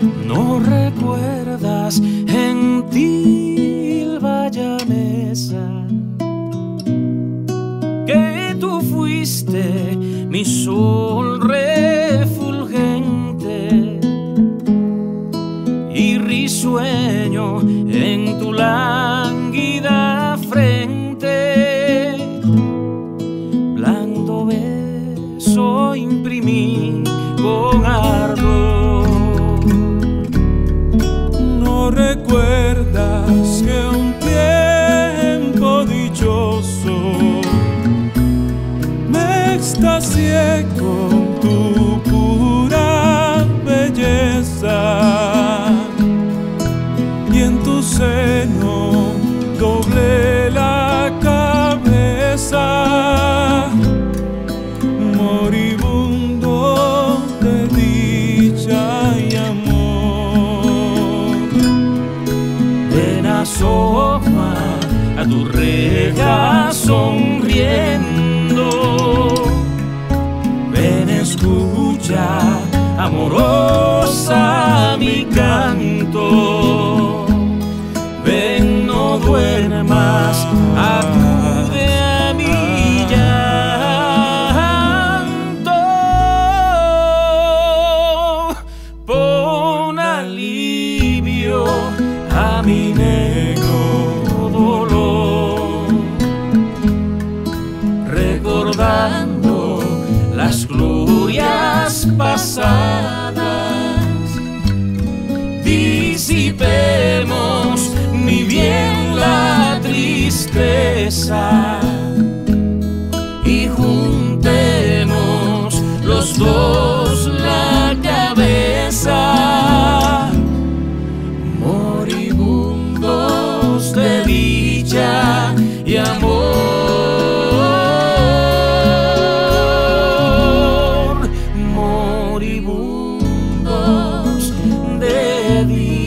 ¿No recuerdas gentil vallanesa que tú fuiste mi sol refulgente y risueño en tu lánguida frente? Blando beso imprimí con ardor. ¿No recuerdas que un tiempo dichoso me extasié con tu pura belleza y en tu seno doblé la cabeza, moribundo de dicha y amor? Ven, asoma a tu reja sonriendo. Ven, escucha amorosa mi canto. Ven, no duermas, acude a mi llanto. Pon alivio a mi negro dolor, recordando las glorias pasadas. Disipemos, mi bien, la tristeza y juntemos los dos la cabeza, moribundos de dicha y amor, moribundos de dicha.